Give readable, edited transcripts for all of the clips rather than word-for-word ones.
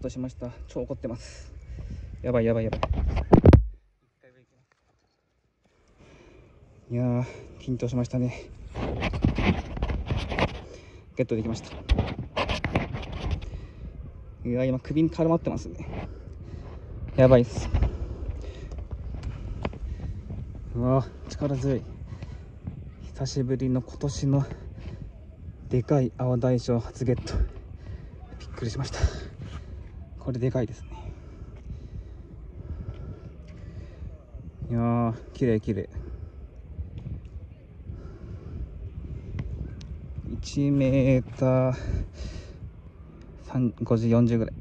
トしました。超怒ってます。やばいやばいやばい。いやー、緊張しましたね。ゲットできました。いやー、今首に絡まってますね。やばいっす。うわー、力強い。久しぶりの今年のでかい青大将初ゲット。びっくりしました。これでかいですね。いやー、綺麗綺麗。1メーター50、40ぐらい。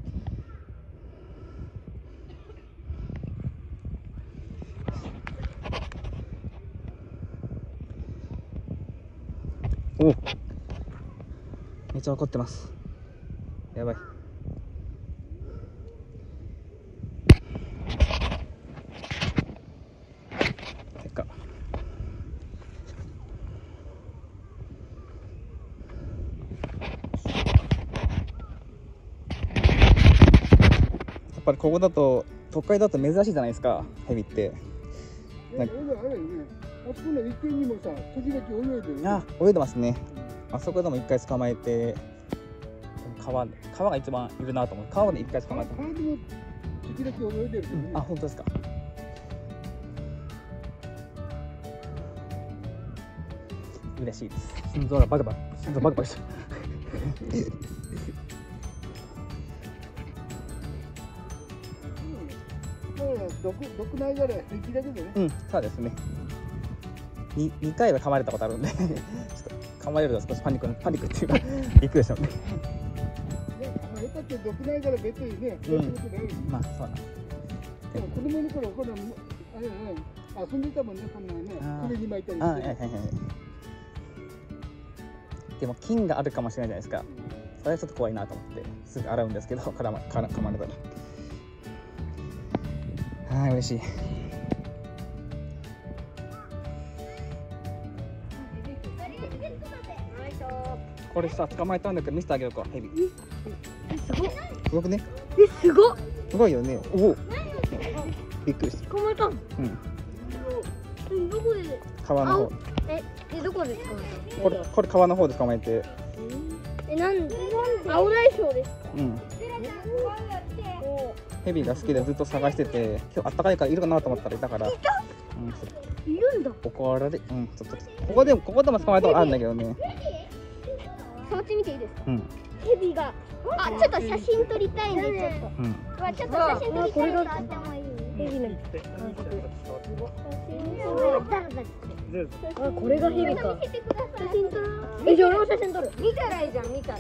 お、めっちゃ怒ってます。やばい。てかやっぱりここだと都会だと珍しいじゃないですか、ヘビって。あ、泳いでますね。あそこでも一回捕まえて、川が一番いるなと思う。川で一回捕まえた。あ、本当ですか。嬉しいです。心臓がバクバクしてる。 毒ないから平気だけどね。 うん、そうですね。2回は噛まれたことあるんでちょっと噛まれると少しパニックっていうかびっくりしたもんね。 よかった毒ないから別にね。 まあそうなん。 子供の頃こんなあれね遊んでたもんね、こんなね首に巻いたりして。 はいはいはい。でも菌があるかもしれないじゃないですか。それはちょっと怖いなと思ってすぐ洗うんですけど、噛まれたら。はい、嬉しい。これさ、捕まえたんだけど見せてあげようか、ヘビ。 すごっ。 すごくね。 すごっ。 すごいよね。おお。びっくりした。 捕まえたの。どこで？ 川の方。 どこで捕まえた？ これ川の方で捕まえて。 なん青大将ですか？ うん。ヘビが好きでずっと探してて、今日あったかいからいるかなと思ったらいたから。いるんだ。 怒られ。ちょっとここでも捕まえたことあるんだけどね。 触ってみていいですか？ ヘビが。ちょっと写真撮りたいんでちょっと。ちょっと写真撮りたいんで撮ってもいい？ヘビの。これがヘビか。写真撮る。じゃあ俺も写真撮る。見たらいいじゃん、見たら。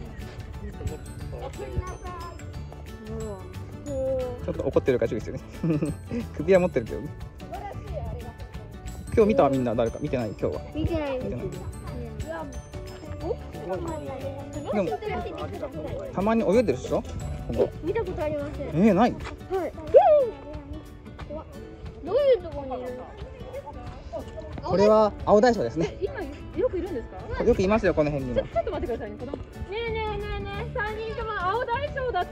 ちょっと怒ってるから注意してね。首は持ってるけどね。今日見たみんな誰か見てない？今日は見てないです。 でもたまに泳いでるでしょ？ここ見たことありません。 ない？ はい。どういうところにいるの？ これは青大将ですね。 今よくいるんですか？ よくいますよ、この辺にも。 ちょっと待ってくださいね。ねえ、3人とも青大将だって。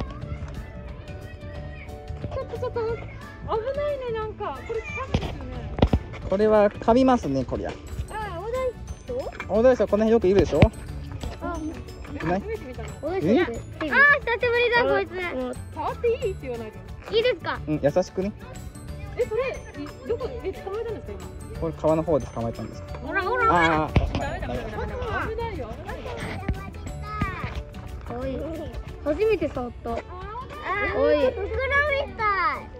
ちょっと危ないね、なんかこれ近くですよね。 これは噛みますね、こりゃ。青大将この辺よくいるでしょ？いない？ 久しぶりだこいつ。 触っていいって言わないで。 いいですか？ 優しくね。 それどこで捕まえたんですか今？ これ川の方で捕まえたんです。 ほら。 ダメ。危ないよ。 おい。初めて触った。おい。膨らみたい。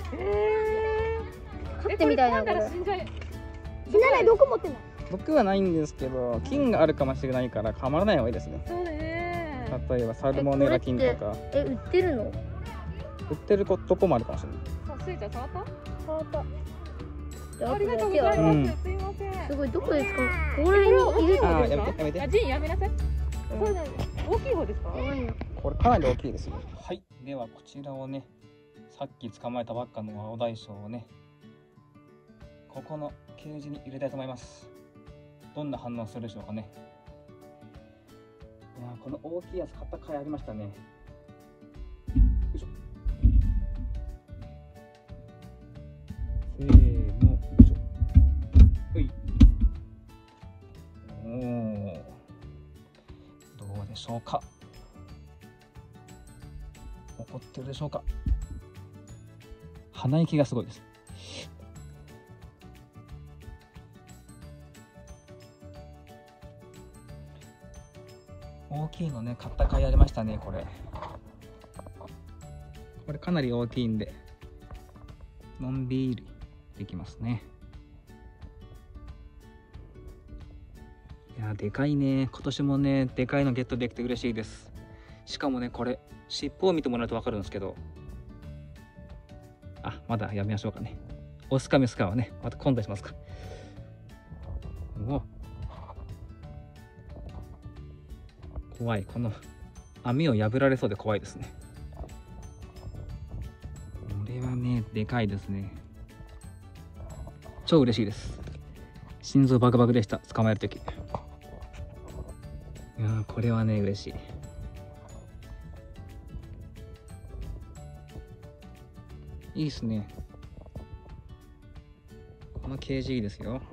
飼ってみたいなこれ。死なない。毒持ってない。 毒はないんですけど、菌があるかもしれないから噛まらない方がいいですね。 そうね。 例えばサルモネラ菌とか。 売ってるの？ 売ってるとこもあるかもしれない。 スイちゃん触った？ 触った。 ありがとうございます。すいません。 すごい、どこですか？これにいるってことですか？ やめて。 ジンやめなさい。これ大きい方ですか？ これかなり大きいですよ。はい、ではこちらをね、さっき捕まえたばっかの青大将をね、ここのケージに入れたいと思います。どんな反応するでしょうかね。いや、この大きいやつ買った甲斐ありましたね。 せーの、よいしょ。ほい。おー。どうでしょうか。怒ってるでしょうか。鼻息がすごいです。大きいのね、買った甲斐ありましたね、これ。これかなり大きいんで、のんびりできますね。いや、でかいね。今年もね、でかいのゲットできて嬉しいです。しかもね、これ、尻尾を見てもらうと分かるんですけど、あ、まだやめましょうかね。オスかメスかはね、また今度しますか。うわ、怖い。この網を破られそうで怖いですね。これはね、でかいですね。超嬉しいです。心臓バクバクでした、捕まえるとき。いやー、これはね、嬉しい。いいっすね。このケージいいですよ。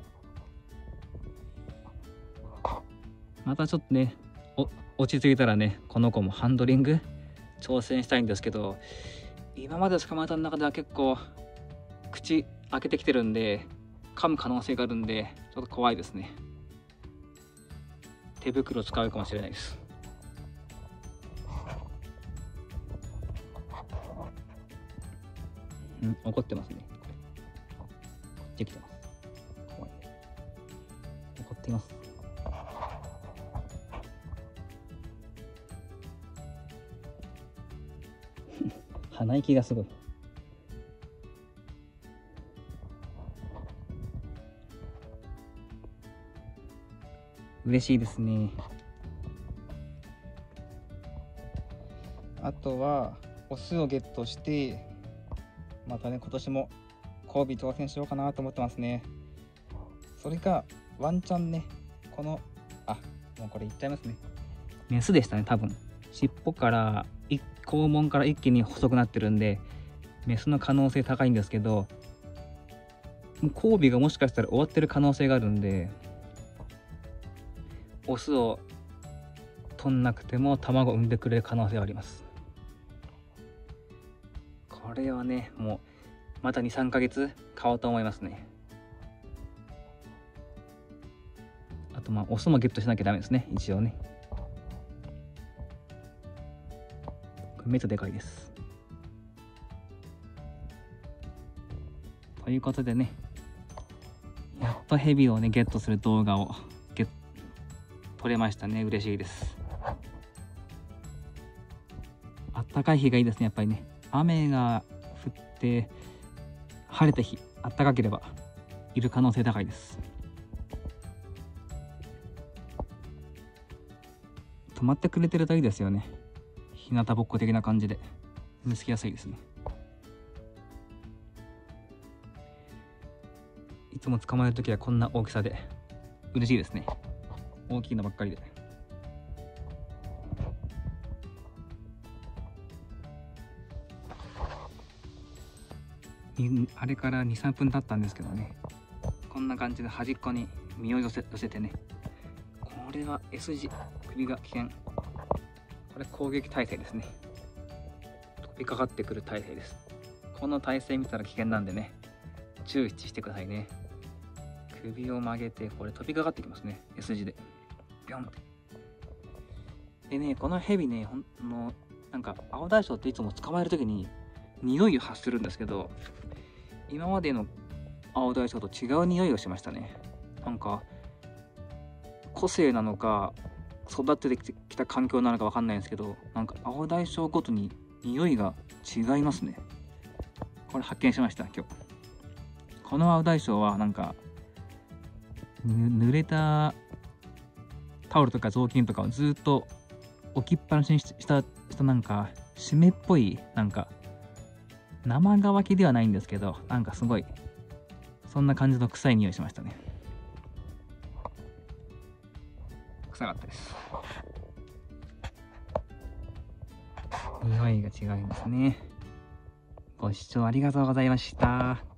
またちょっとね、落ち着いたらね、この子もハンドリング挑戦したいんですけど、今まで捕まえた中では結構口開けてきてるんで、噛む可能性があるんで、ちょっと怖いですね。手袋使うかもしれないです。怒ってますね。こっち来てます。怖い。怒っています。鼻息がすごい。嬉しいですね。あとはオスをゲットして、またね、今年も交尾挑戦しようかなと思ってますね。それかワンチャンね、このもうこれいっちゃいますね。メスでしたね、多分。尻尾から肛門から一気に細くなってるんでメスの可能性高いんですけど、もう交尾がもしかしたら終わってる可能性があるんで、オスを取んなくても卵を産んでくれる可能性はあります。これはね、もうまた 2,3 ヶ月買おうと思いますね。あとオスもゲットしなきゃダメですね、一応ね。これめっちゃでかいです。ということでね、やっとヘビをねゲットする動画を撮れましたね。嬉しいです。あったかい日がいいですね、やっぱりね。雨が降って晴れた日、あったかければいる可能性高いです。止まってくれてるといいですよね。日向ぼっこ的な感じで見つけやすいですね。いつも捕まえるときはこんな大きさで嬉しいですね。大きいのばっかりで。あれから 2,3 分経ったんですけどね、こんな感じで端っこに身を寄せてね、これは S 字、首が危険。これ攻撃体勢ですね。飛びかかってくる体勢です。この体勢見たら危険なんでね、注意してくださいね。首を曲げて、これ飛びかかってきますね、 S 字でビョンって。でね、このヘビね、なんかアオダイショウっていつも捕まえるときに匂いを発するんですけど、今までのアオダイショウと違う匂いをしましたね。なんか個性なのか育ててきた環境なのか分かんないんですけど、なんかアオダイショウごとに匂いが違いますね。これ発見しました、今日。このアオダイショウはなんか濡れたタオルとか雑巾とかをずっと置きっぱなしにしたなんか湿っぽい、なんか生乾きではないんですけど、なんかすごいそんな感じの臭い匂いしましたね。臭かったです。匂いが違いますね。ご視聴ありがとうございました。